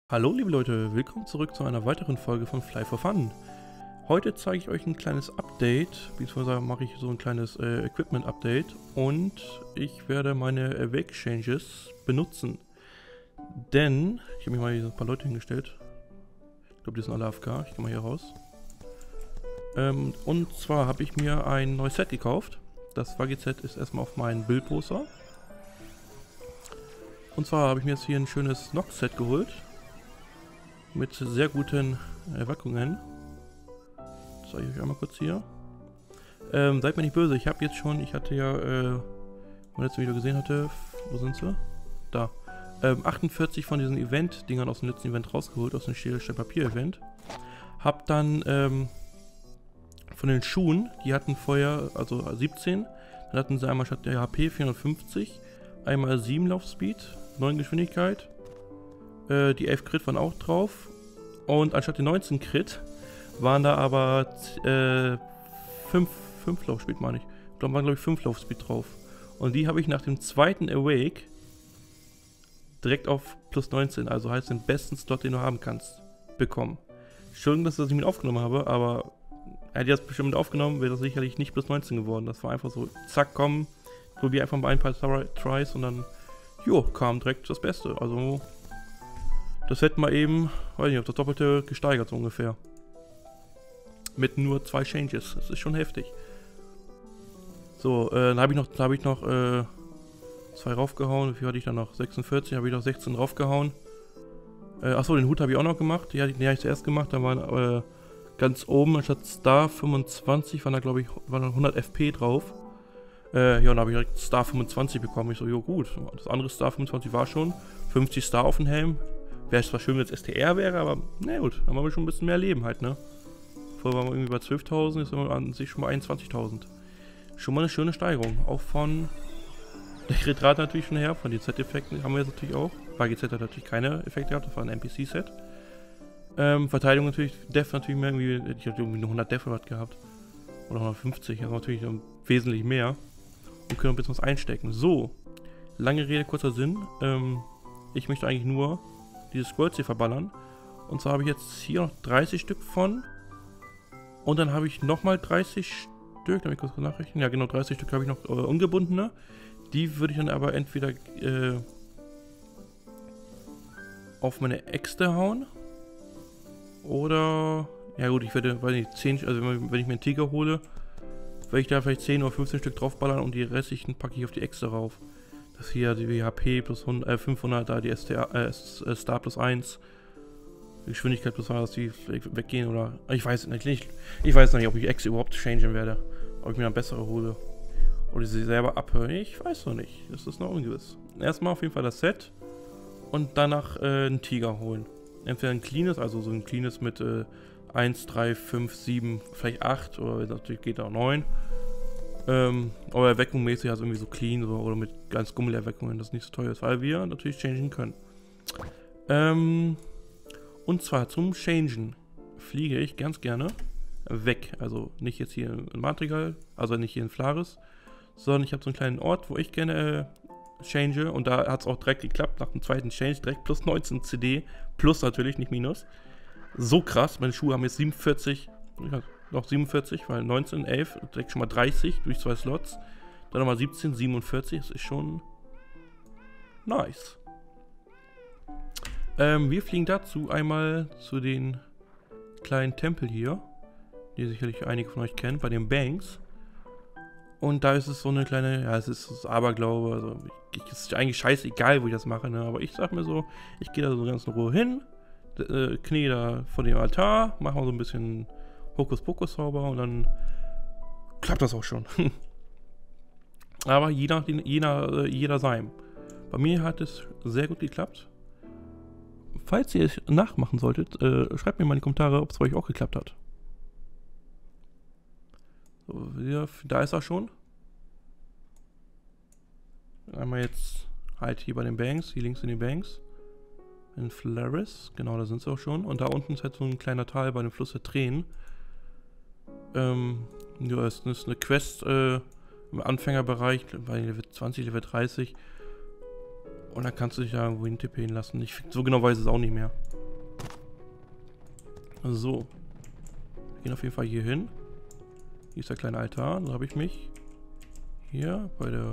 Hallo liebe Leute, willkommen zurück zu einer weiteren Folge von Fly for Fun. Heute zeige ich euch ein kleines Update, beziehungsweise mache ich so ein kleines Equipment-Update und ich werde meine Awake Changes benutzen. Denn, ich habe mich mal hier ein paar Leute hingestellt. Ich glaube, die sind alle AFK, ich gehe mal hier raus. Und zwar habe ich mir ein neues Set gekauft. Das Waggi-Set ist erstmal auf meinen Bildposter. Und zwar habe ich mir jetzt hier ein schönes Nox-Set geholt. Mit sehr guten Erweckungen. Das zeige ich euch einmal kurz hier. Seid mir nicht böse, ich habe jetzt schon, ich hatte ja, mein letztes Video gesehen hatte, wo sind sie? Da. 48 von diesen Event-Dingern aus dem letzten Event rausgeholt, aus dem Schere-Stein-Papier-Event. Hab dann, von den Schuhen, die hatten vorher, also 17, dann hatten sie einmal statt der HP 450, einmal 7 Laufspeed, 9 Geschwindigkeit. Die 11 Crit waren auch drauf. Und anstatt den 19 Crit waren da aber 5 Laufspeed, meine ich. Da waren, glaube ich, 5 Laufspeed drauf. Und die habe ich nach dem zweiten Awake direkt auf plus 19, also heißt den besten Slot, den du haben kannst, bekommen. Entschuldigung, dass ich mit aufgenommen habe, aber hätte ich das bestimmt mit aufgenommen, wäre das sicherlich nicht plus 19 geworden. Das war einfach so, zack, komm, probier einfach mal ein paar Tries und dann, jo, kam direkt das Beste. Also das hätten wir eben, weiß nicht, auf das Doppelte gesteigert so ungefähr. Mit nur 2 Changes. Das ist schon heftig. So, dann habe ich noch 2 raufgehauen. Wie viel hatte ich dann noch? 46, habe ich noch 16 draufgehauen. Achso, den Hut habe ich auch noch gemacht. Den habe ich zuerst gemacht. Da waren ganz oben anstatt Star 25 waren da, glaube ich, 100 FP drauf. Ja, dann habe ich direkt Star 25 bekommen. Ich so, jo gut. Das andere Star 25 war schon. 50 Star auf den Helm. Wäre zwar schön, wenn es STR wäre, aber na gut, dann haben wir schon ein bisschen mehr Leben halt, ne? Vorher waren wir irgendwie bei 12.000, jetzt sind wir an sich schon mal 21.000. Schon mal eine schöne Steigerung. Auch von der Crit-Rate natürlich schon her, von den Z-Effekten haben wir jetzt natürlich auch. Waggi-Z hat natürlich keine Effekte gehabt, das war ein NPC-Set. Verteidigung natürlich, Def natürlich mehr, irgendwie, ich hatte irgendwie nur 100 Def oder was gehabt. Oder 150, also natürlich wesentlich mehr. Und können ein bisschen was einstecken. So, lange Rede, kurzer Sinn. Ich möchte eigentlich nur diese Scrolls hier verballern. Und zwar habe ich jetzt hier noch 30 Stück von. Und dann habe ich nochmal 30 Stück. Darf ich kurz nachrechnen? Ja, genau, 30 Stück habe ich noch ungebundene. Die würde ich dann aber entweder auf meine Äxte hauen. Oder, ja gut, ich werde, weiß nicht, 10, also wenn ich mir einen Tiger hole, werde ich da vielleicht 10 oder 15 Stück draufballern und die restlichen packe ich auf die Äxte rauf. Das hier die HP plus 500, da die Star plus 1, die Geschwindigkeit plus 2, dass die weggehen oder, ich weiß nicht, ich weiß noch nicht, ob ich Exe überhaupt changen werde, ob ich mir eine bessere hole oder sie selber abhöre, ich weiß noch nicht, das ist noch ungewiss. Erstmal auf jeden Fall das Set und danach einen Tiger holen. Entweder ein cleanes, also so ein cleanes mit 1, 3, 5, 7, vielleicht 8 oder natürlich geht auch 9. Aber erweckungsmäßig also irgendwie so clean so, oder mit ganz Gummelerweckungen, das nicht so teuer ist, weil wir natürlich changen können. Und zwar zum Changen fliege ich ganz gerne weg. Also nicht jetzt hier in Madrigal, also nicht hier in Flaris, sondern ich habe so einen kleinen Ort, wo ich gerne change und da hat es auch direkt geklappt, nach dem zweiten Change direkt plus 19 CD, plus natürlich, nicht minus. So krass, meine Schuhe haben jetzt 47, noch 47, weil 19, 11, direkt schon mal 30 durch 2 Slots. Dann nochmal 17, 47, das ist schon nice. Wir fliegen dazu einmal zu den kleinen Tempel hier, die sicherlich einige von euch kennen, bei den Banks. Und da ist es so eine kleine, ja, es ist das Aberglaube, also es ist eigentlich scheißegal, wo ich das mache, ne? Aber ich sag mir so, ich gehe da so ganz in Ruhe hin, knie da vor dem Altar, mache mal so ein bisschen Hokuspokus-Zauber und dann klappt das auch schon. Aber jeder sein. Bei mir hat es sehr gut geklappt. Falls ihr es nachmachen solltet, schreibt mir mal in die Kommentare, ob es bei euch auch geklappt hat. So, da ist er schon. Einmal jetzt halt hier bei den Banks, hier links in den Banks. In Flaris, genau, da sind sie auch schon. Und da unten ist halt so ein kleiner Tal bei dem Fluss der Tränen. Ja, das ist eine Quest im Anfängerbereich, bei Level 20, Level 30. Und dann kannst du dich da irgendwo hintippen lassen. So genau weiß ich es auch nicht mehr. So. Wir gehen auf jeden Fall hier hin. Hier ist der kleine Altar. Dann habe ich mich hier bei der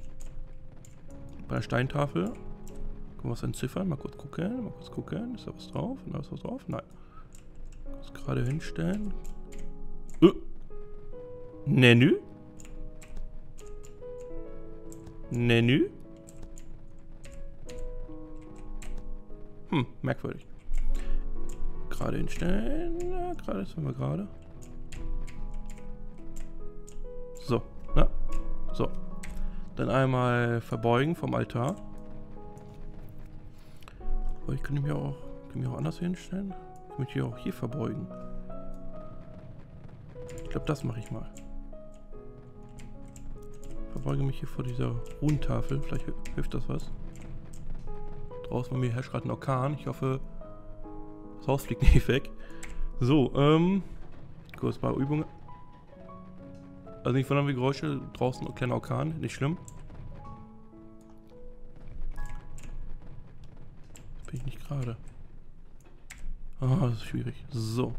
Steintafel. Können wir was entziffern? Mal kurz gucken. Ist da was drauf? Da ist was drauf? Nein. Das gerade hinstellen. Menü? Menü? Merkwürdig. Gerade hinstellen. Ja, gerade sind wir gerade. So, na. So. Dann einmal verbeugen vom Altar. Aber ich könnte mich auch anders hinstellen. Ich könnte mich hier auch hier verbeugen. Ich glaube, das mache ich mal. Verbeuge mich hier vor dieser Runentafel. Vielleicht hilft das was. Draußen bei mir herrscht gerade ein Orkan. Ich hoffe, das Haus fliegt nicht weg. So, kurz bei Übungen. Also nicht wundern, wie Geräusche. Draußen ein kleiner Orkan. Nicht schlimm. Das bin ich nicht gerade. Ah, das ist schwierig. So.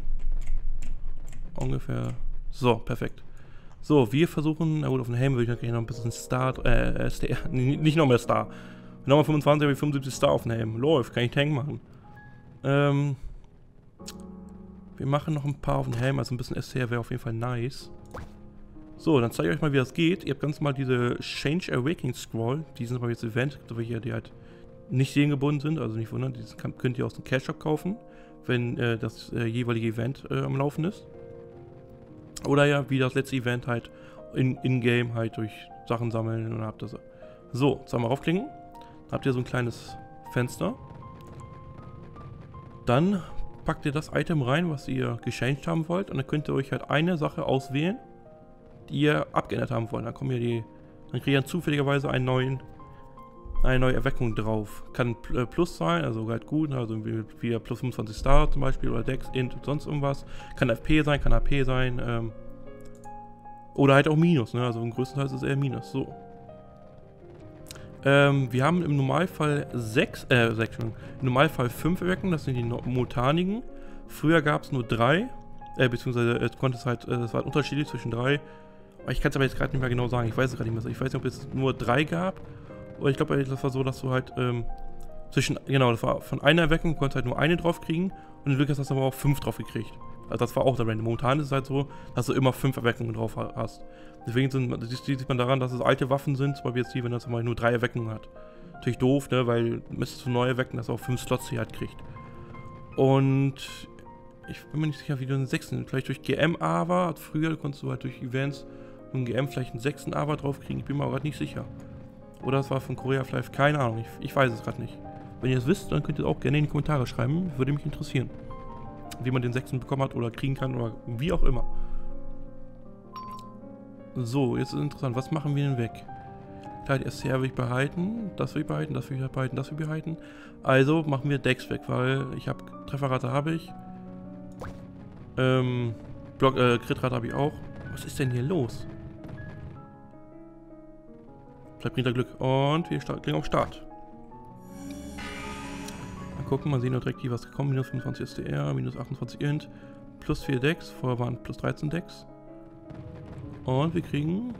Ungefähr. So, perfekt. So, wir versuchen, na gut, auf den Helm will ich natürlich noch ein bisschen Star, STR, nicht noch mehr Star. Nochmal 25, habe ich 75 Star auf den Helm. Läuft, kann ich Tank machen. Wir machen noch ein paar auf den Helm, also ein bisschen STR wäre auf jeden Fall nice. So, dann zeige ich euch mal, wie das geht. Ihr habt ganz normal diese Change Awakening Scroll, die sind aber jetzt Event, die halt nicht seriengebunden sind, also nicht wundern, die könnt ihr aus dem Cash Shop kaufen, wenn das jeweilige Event am Laufen ist. Oder ja, wie das letzte Event halt in-game halt durch Sachen sammeln und habt das. So, jetzt einmal raufklicken. Dann habt ihr so ein kleines Fenster. Dann packt ihr das Item rein, was ihr gechanged haben wollt. Und dann könnt ihr euch halt eine Sache auswählen, die ihr abgeändert haben wollt. Dann kriegt ihr zufälligerweise eine neue Erweckung drauf. Kann Plus sein, also halt gut, also wie plus 25 Star zum Beispiel, oder Dex, Int, sonst irgendwas. Kann FP sein, kann AP sein, oder halt auch Minus, ne? Also im größten Teil ist es eher Minus, so. Wir haben im Normalfall im Normalfall 5 Erweckungen, das sind die Mutanigen. Früher gab es nur 3, beziehungsweise es war unterschiedlich zwischen 3. Aber ich kann es aber jetzt gerade nicht mehr genau sagen, ich weiß es gerade nicht mehr. Ich weiß nicht, ob es nur 3 gab. Oder ich glaube, das war so, dass du halt das war von einer Erweckung, du konntest halt nur eine drauf kriegen und in Glück hast du aber auch 5 drauf gekriegt. Also das war auch der Random. Momentan ist es halt so, dass du immer 5 Erweckungen drauf hast. Deswegen sieht man daran, dass es alte Waffen sind, zum Beispiel jetzt die, wenn das mal nur 3 Erweckungen hat. Natürlich doof, ne, weil müsstest du neu erwecken, dass er auch 5 Slots hier halt kriegt. Und ich bin mir nicht sicher, wie du einen 6. Vielleicht durch GM-Ava, früher konntest du halt durch Events und GM vielleicht einen 6. Ava drauf kriegen, ich bin mir aber gerade nicht sicher. Oder das war von Korea Live, keine Ahnung, ich weiß es gerade nicht. Wenn ihr es wisst, dann könnt ihr es auch gerne in die Kommentare schreiben, würde mich interessieren. Wie man den 6. bekommen hat oder kriegen kann oder wie auch immer. So, jetzt ist interessant, was machen wir denn weg? Klar, die SCR will ich behalten, das will ich behalten, das will ich behalten, das will ich behalten. Also machen wir Dex weg, weil ich habe Trefferrate habe ich. Kritrate habe ich auch. Was ist denn hier los? Vielleicht bringt er Glück. Und wir klicken auf Start. Mal gucken, mal sehen wir direkt, was gekommen. Minus 25 SDR, minus 28 Int, plus 4 Dex. Vorher waren plus 13 Dex. Und wir kriegen...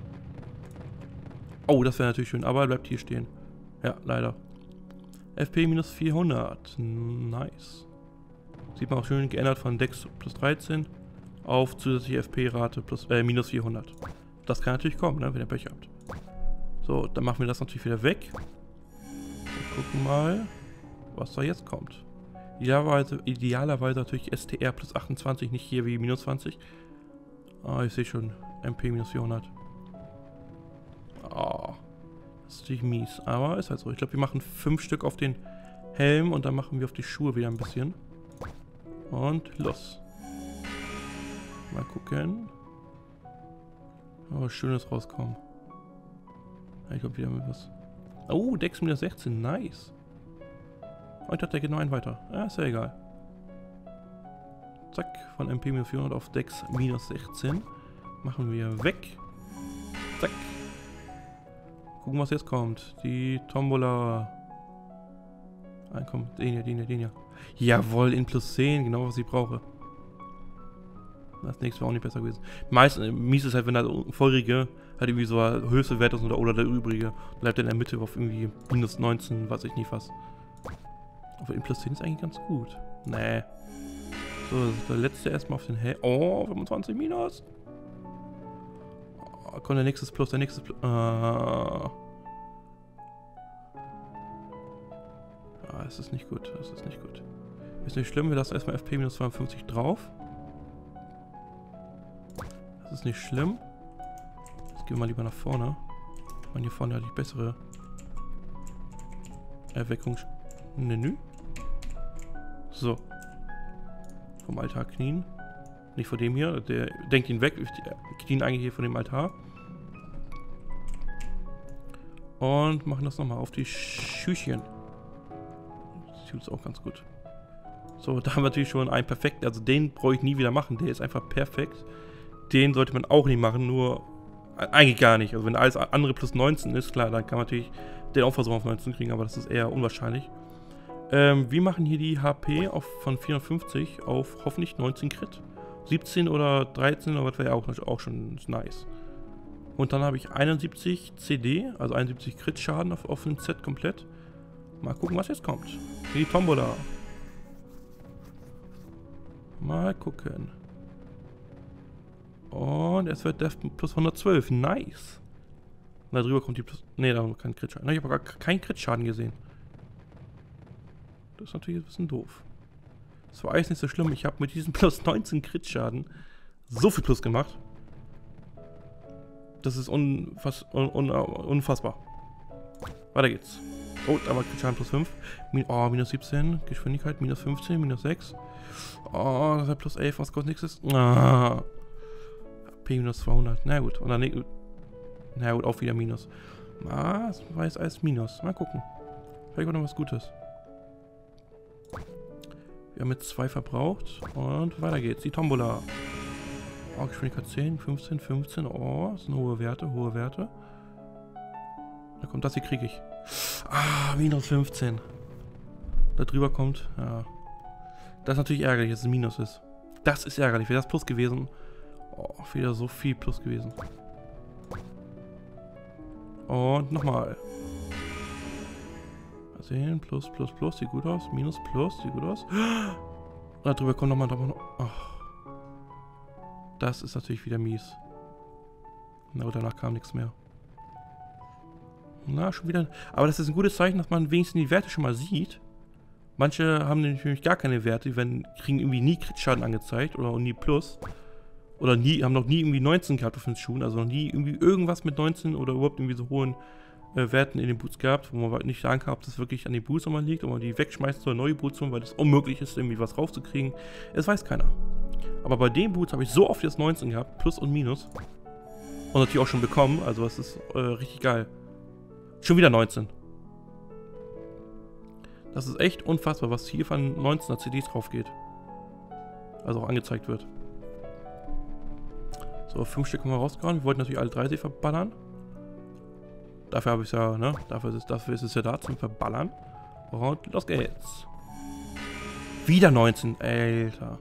Oh, das wäre natürlich schön, aber er bleibt hier stehen. Ja, leider. FP minus 400. Nice. Sieht man auch schön geändert von Dex plus 13 auf zusätzliche FP-Rate minus 400. Das kann natürlich kommen, ne, wenn ihr Pech habt. So, dann machen wir das natürlich wieder weg. Und gucken mal, was da jetzt kommt. Idealerweise natürlich STR plus 28, nicht hier wie minus 20. Ah, ich sehe schon. MP minus 400. Ah, das ist natürlich mies. Aber ist halt so. Ich glaube, wir machen 5 Stück auf den Helm und dann machen wir auf die Schuhe wieder ein bisschen. Und los. Mal gucken. Oh, Schönes rauskommen. Ich glaube wieder mit was. Oh, Dex minus 16. Nice. Oh, ich dachte, der geht noch einen weiter. Ja, ist ja egal. Zack, von MP minus 400 auf Dex minus 16. Machen wir weg. Zack. Gucken, was jetzt kommt. Die Tombola. Ah, komm, den hier. Jawohl, in plus 10, genau was ich brauche. Das nächste war auch nicht besser gewesen. Mies ist halt, wenn der vorige halt irgendwie so der höchste Wert ist oder der übrige. Bleibt in der Mitte auf irgendwie minus 19, weiß ich nicht was. Aber in plus 10 ist eigentlich ganz gut. Nee. So, das ist der letzte erstmal auf den Oh, 25 minus. Oh, komm, der nächste Plus. Ah, das ist nicht gut. Ist nicht schlimm, wir lassen erstmal FP minus 52 drauf. Das ist nicht schlimm. Jetzt gehen wir mal lieber nach vorne. Ich meine, hier vorne hat die bessere Erweckungsmenü. So. Vom Altar knien. Nicht vor dem hier. Der denkt ihn weg. Wir knien eigentlich hier von dem Altar. Und machen das nochmal auf die Schüchchen. Das tut es auch ganz gut. So, da haben wir natürlich schon einen perfekten. Also den brauche ich nie wieder machen. Der ist einfach perfekt. Den sollte man auch nicht machen. Nur eigentlich gar nicht. Also wenn alles andere plus 19 ist, klar, dann kann man natürlich den auch versuchen auf 19 kriegen. Aber das ist eher unwahrscheinlich. Wir machen hier die HP von 450 auf hoffentlich 19 Crit. 17 oder 13 oder was wäre ja auch schon nice. Und dann habe ich 71 CD, also 71 Crit-Schaden auf dem Set komplett. Mal gucken, was jetzt kommt. Die Tombola. Mal gucken. Und es wird Death plus 112. Nice. Und da drüber kommt die plus... Ne, da kein Crit-Schaden. Ich habe gar keinen Crit-Schaden gesehen. Das ist natürlich ein bisschen doof. Das war alles nicht so schlimm. Ich habe mit diesem plus 19 Crit-Schaden so viel Plus gemacht. Das ist unfassbar. Weiter geht's. Oh, da war Crit-Schaden plus 5. Oh, minus 17. Geschwindigkeit minus 15, minus 6. Oh, das ist plus 11. Was kostet nächstes? Ah. P minus 200. Na gut. Und dann... Na gut, auch wieder Minus. Ah, das war jetzt alles Minus. Mal gucken. Vielleicht auch noch was Gutes. Wir haben jetzt 2 verbraucht. Und weiter geht's. Die Tombola. Oh, Geschwindigkeit 10, 15, 15. Oh, das sind hohe Werte. Da kommt das hier, kriege ich. Ah, minus 15. Da drüber kommt, ja. Das ist natürlich ärgerlich, dass es Minus ist. Das ist ärgerlich. Wäre das Plus gewesen. Oh, wieder so viel Plus gewesen. Und nochmal. Mal sehen. Plus, sieht gut aus. Minus, Plus, sieht gut aus. Und da drüber kommt nochmal. Oh. Das ist natürlich wieder mies. Na, und danach kam nichts mehr. Na, schon wieder. Aber das ist ein gutes Zeichen, dass man wenigstens die Werte schon mal sieht. Manche haben nämlich gar keine Werte, kriegen irgendwie nie Crit-Schaden angezeigt oder nie Plus. Oder haben noch nie irgendwie 19 gehabt auf den Schuhen, also noch nie irgendwie irgendwas mit 19 oder überhaupt irgendwie so hohen Werten in den Boots gehabt, wo man nicht sagen kann, ob das wirklich an den Boots nochmal liegt, ob man die wegschmeißt oder neue Boots holen, weil es unmöglich ist, irgendwie was raufzukriegen. Es weiß keiner. Aber bei den Boots habe ich so oft jetzt 19 gehabt, Plus und Minus. Und natürlich auch schon bekommen, also das ist richtig geil. Schon wieder 19. Das ist echt unfassbar, was hier von 19er CDs drauf geht. Also auch angezeigt wird. So, 5 Stück haben wir rausgehauen. Wir wollten natürlich alle 3 verballern. Dafür habe ich es ja, ne? Dafür ist es ja da zum Verballern. Und los geht's. Wieder 19, Alter.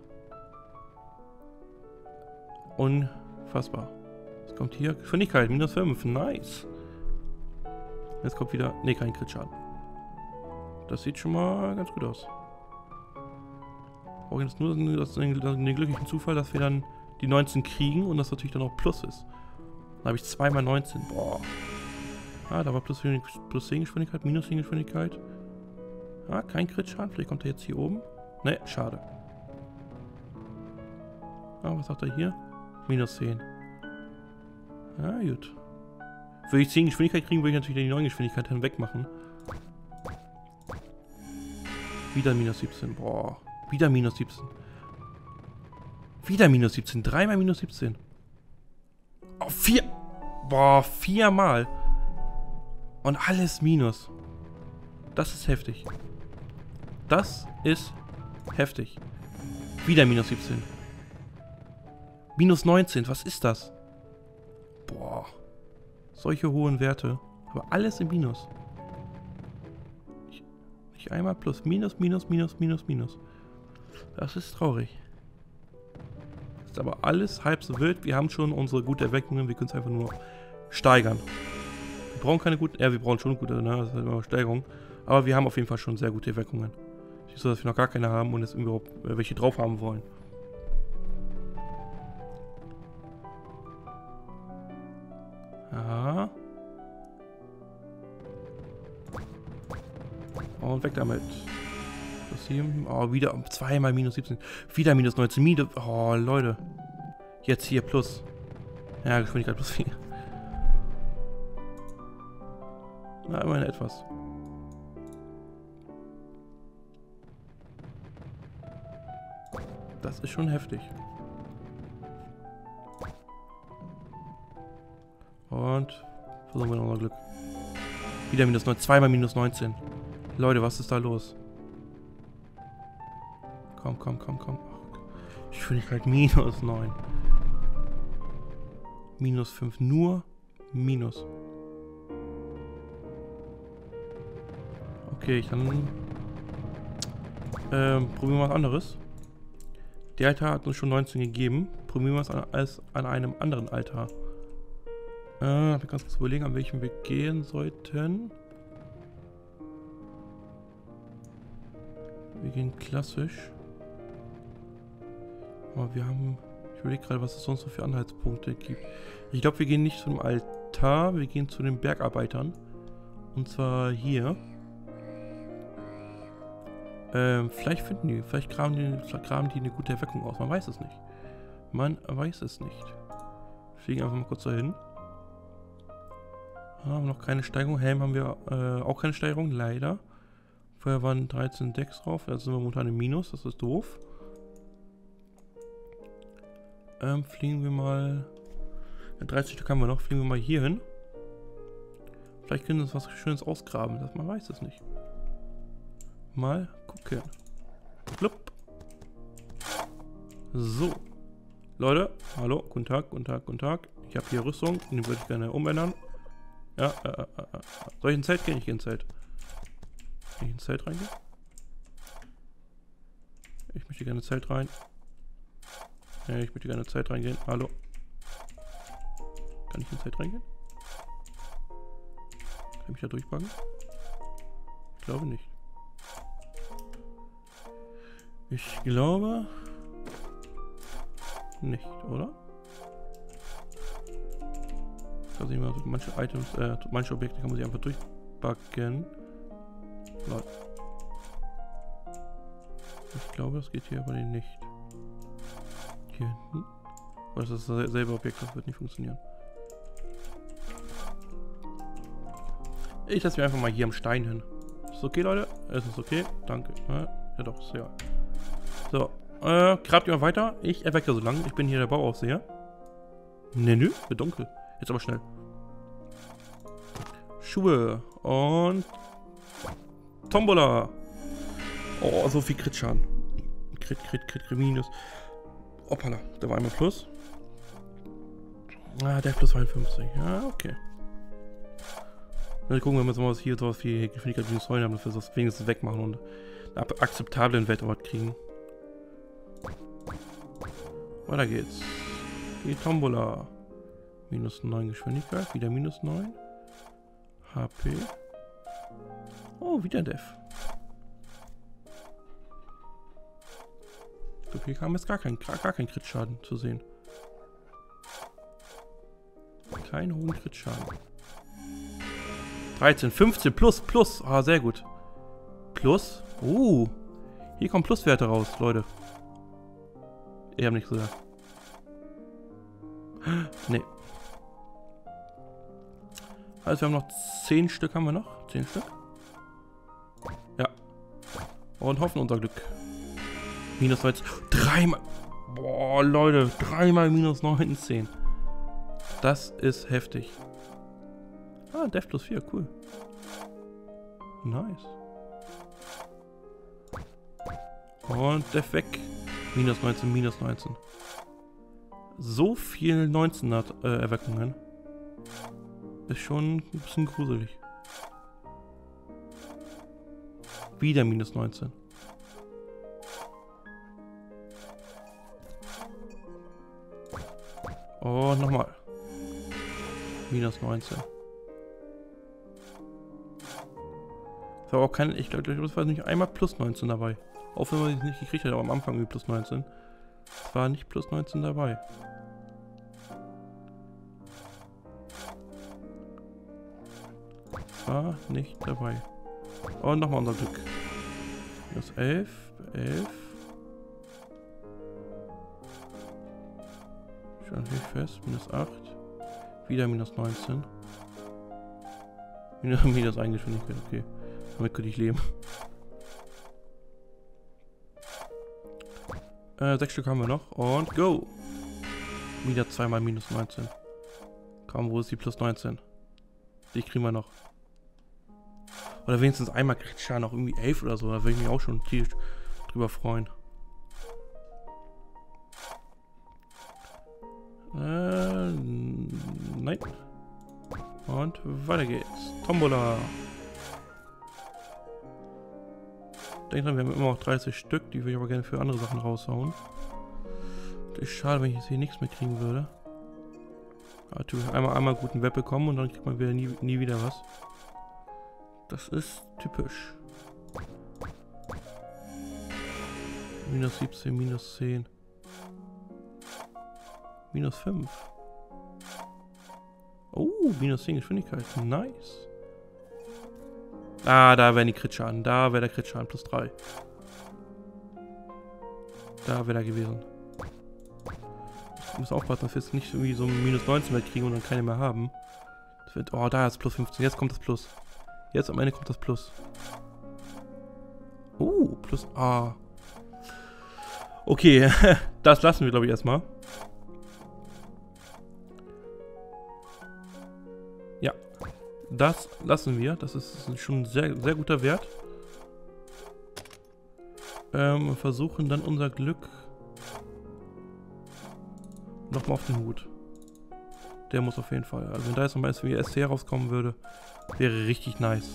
Unfassbar. Was kommt hier? Geschwindigkeit, minus 5, nice. Jetzt kommt wieder, ne, kein Crit-Schaden. Das sieht schon mal ganz gut aus. Brauche jetzt nur den glücklichen Zufall, dass wir dann die 19 kriegen und das natürlich dann auch Plus ist. Dann habe ich 2 mal 19. Boah. Ah, da war plus 10 Geschwindigkeit, minus 10 Geschwindigkeit. Ah, kein Crit-Schaden. Vielleicht kommt er jetzt hier oben. Ne, schade. Ah, was sagt er hier? Minus 10. Ah, gut. Würde ich 10 Geschwindigkeit kriegen, würde ich natürlich die 9 Geschwindigkeit dann wegmachen. Wieder minus 17. Boah. Wieder minus 17. Wieder minus 17. 3 mal minus 17. Oh, 4. Boah, 4 mal. Und alles minus. Das ist heftig. Das ist heftig. Wieder minus 17. Minus 19. Was ist das? Boah. Solche hohen Werte. Aber alles im Minus. Nicht einmal plus. Minus, minus, minus, minus, minus. Das ist traurig. Das ist aber alles halb so wild. Wir haben schon unsere gute Erweckungen. Wir können es einfach nur steigern. Wir brauchen keine guten... wir brauchen schon gute, ne? Das ist halt immer Steigerung. Aber wir haben auf jeden Fall schon sehr gute Erweckungen. Nicht so, dass wir noch gar keine haben und jetzt überhaupt welche drauf haben wollen. Ja. Und weg damit. Plus 7. Oh, wieder zweimal minus 17. Wieder minus 19. Oh, Leute. Jetzt hier plus. Ja, Geschwindigkeit plus 4. Na, immerhin etwas. Das ist schon heftig. Und versuchen wir noch unser Glück. Wieder minus 9. Zweimal minus 19. Leute, was ist da los? Komm, komm, komm, komm. Geschwindigkeit minus 9. Minus 5. Nur minus. Okay, dann probieren wir was anderes. Der Altar hat uns schon 19 gegeben. Probieren wir es an einem anderen Altar. Wir können uns überlegen, an welchem wir gehen sollten. Wir gehen klassisch. Aber wir haben... Ich überlege gerade, was es sonst noch für Anhaltspunkte gibt. Ich glaube, wir gehen nicht zu dem Altar. Wir gehen zu den Bergarbeitern. Und zwar hier. Vielleicht finden die, vielleicht graben die eine gute Erweckung aus. Man weiß es nicht. Man weiß es nicht. Fliegen einfach mal kurz dahin. Haben noch keine Steigerung. Helm haben wir auch keine Steigerung, leider. Vorher waren 13 Decks drauf. Jetzt sind wir momentan im Minus. Das ist doof. Fliegen wir mal. 30 Stück haben wir noch. Fliegen wir mal hier hin. Vielleicht können wir uns was Schönes ausgraben. Man weiß es nicht. Mal gucken. Plupp. So. Leute, hallo, guten Tag, guten Tag, guten Tag. Ich habe hier Rüstung, die würde ich gerne umändern. Ja, soll ich ins Zelt gehen? Ich gehe ins Zelt. Kann ich ins Zelt reingehen? Ich möchte gerne ins Zelt rein. Ja, ich möchte gerne ins Zelt reingehen. Hallo. Kann ich ins Zelt reingehen? Kann ich mich da durchpacken? Ich glaube nicht. Ich glaube nicht, oder? Also ich mal, manche Items, manche Objekte kann man sich einfach durchpacken. Ich glaube, das geht hier aber nicht. Hier hinten. Aber das ist dasselbe Objekt, das wird nicht funktionieren. Ich lasse mich einfach mal hier am Stein hin. Ist okay, Leute? Es ist okay. Danke. Ja doch, ist ja. So. Grabt ihr mal weiter. Ich erwecke so lange. Ich bin hier der Bauaufseher. Nö, wird dunkel. Jetzt aber schnell. Schuhe. Und Tombola. Oh, so viel Crit-Schaden. Crit, minus. Hoppala, da war einmal Plus. Ah, der plus 52. Ja, okay. Dann gucken wir mal, was hier sowas wie Geschwindigkeit minus 9 haben, dass wir das wenigstens wegmachen und einen akzeptablen Wertort kriegen. Weiter geht's. Die Tombola. Minus 9 Geschwindigkeit, wieder minus 9. HP. Oh, wieder Def. So viel kam jetzt gar kein Crit-Schaden zu sehen. Keinen hohen Crit-Schaden. 13, 15, plus. Ah, sehr gut. Plus. Hier kommen Pluswerte raus, Leute. Ich habe nichts gesagt. Nee. Also wir haben noch 10 Stück, haben wir noch? 10 Stück? Ja. Und hoffen unser Glück. Minus 19. Dreimal. Boah, Leute. Dreimal minus 19. Das ist heftig. Ah, Def plus 4. Cool. Nice. Und Def weg. Minus 19, minus 19. So viel 19er Erweckungen. Ist schon ein bisschen gruselig. Wieder minus 19. Und nochmal. Minus 19. Das war auch kein, ich glaube, das war nicht einmal plus 19 dabei. Auch wenn man es nicht gekriegt hat, aber am Anfang irgendwie plus 19. Es war nicht plus 19 dabei. Es war nicht dabei. Und nochmal unser Glück. Minus 11, 11. Schon nicht fest. Minus 8. Wieder minus 19. Minus Eingeschwindigkeit, okay. Damit könnte ich leben. 6 Stück haben wir noch. Und go! Wieder zweimal minus 19. Komm, wo ist die plus 19? Die kriegen wir noch. Oder wenigstens einmal kriegt Schaden noch irgendwie 11 oder so. Da würde ich mich auch schon tierisch drüber freuen. Nein. Und weiter geht's. Tombola. Denk dran, wir haben immer noch 30 Stück. Die würde ich aber gerne für andere Sachen raushauen. Das ist schade, wenn ich jetzt hier nichts mehr kriegen würde. Natürlich einmal guten Web bekommen und dann kriegt man wieder nie wieder was. Das ist typisch. Minus 17, minus 10. Minus 5. Oh, minus 10 Geschwindigkeit. Nice. Ah, da wäre die Crit-Schaden. Da wäre der Crit-Schaden plus 3. Da wäre der gewesen. Ich muss aufpassen, dass wir jetzt nicht irgendwie so ein minus 19 mehr kriegen und dann keine mehr haben. Das wird, oh, da ist plus 15. Jetzt kommt das Plus. Jetzt am Ende kommt das Plus. Plus A. Okay, das lassen wir, glaube ich, erstmal. Ja, das lassen wir. Das ist schon ein sehr, sehr guter Wert. Wir versuchen dann unser Glück nochmal auf den Hut. Der muss auf jeden Fall. Also wenn da jetzt nochmal SC rauskommen würde, wäre richtig nice.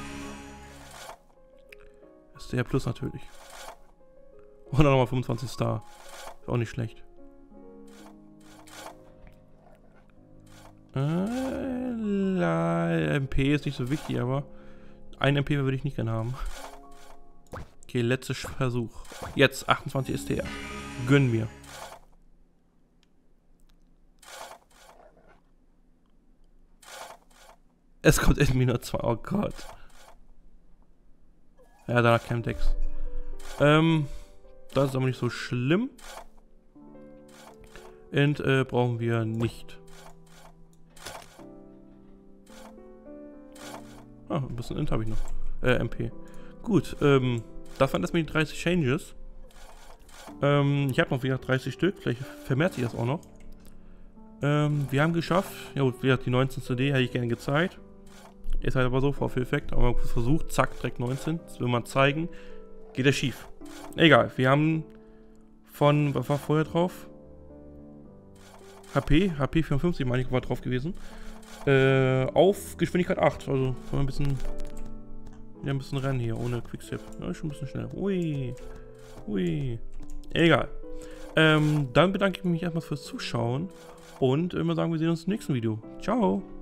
SCR Plus natürlich. Und dann nochmal 25 Star. Ist auch nicht schlecht. MP ist nicht so wichtig, aber ein MP würde ich nicht gerne haben. Okay, letzter Versuch. Jetzt 28 STR. Gönn mir. Es kommt in minus 2. Oh Gott. Ja, da Camp Dex. Das ist aber nicht so schlimm. Und brauchen wir nicht. Ah, ein bisschen Int habe ich noch. MP. Gut, das waren erstmal die 30 Changes. Ich habe noch wieder 30 Stück. Vielleicht vermehrt sich das auch noch. Wir haben geschafft. Ja gut, wieder die 19 CD hätte ich gerne gezeigt. Ist halt aber so, Vorführeffekt. Aber man versucht, zack, direkt 19. Das will man zeigen. Geht ja schief. Egal, wir haben von, was war vorher drauf? HP 54 meine ich war drauf gewesen. Auf Geschwindigkeit 8. Also können wir ein bisschen rennen hier, ohne Quickstep. Ja, schon ein bisschen schnell. Ui. Ui. Egal. Dann bedanke ich mich erstmal fürs Zuschauen. Und immer sagen, wir sehen uns im nächsten Video. Ciao.